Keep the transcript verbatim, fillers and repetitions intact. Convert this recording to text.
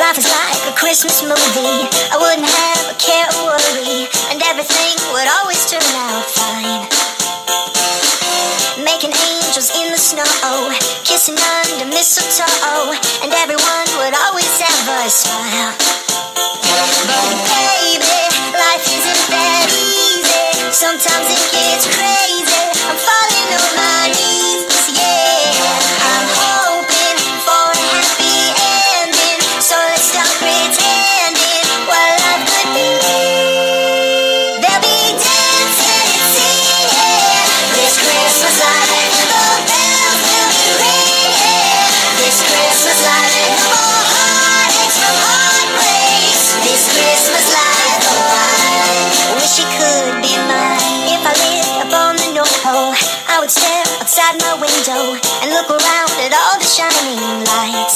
Life is like a Christmas movie. I wouldn't have a care or worry, and everything would always turn out fine. Making angels in the snow, kissing under mistletoe, and everyone would always have a smile. But baby, life isn't that easy. Sometimes it gets crazy. I'm falling on my knees, yeah. I'm hoping for a happy ending, so let's stop pretending what life could be. There'll be dancing and singing this Christmas light. The bells will be ringing this Christmas light. No more heartaches from heartbreaks. This Christmas light, oh, I wish it could be mine. If I lived up on the North Pole, I would stare outside my window and look around at all the shining lights.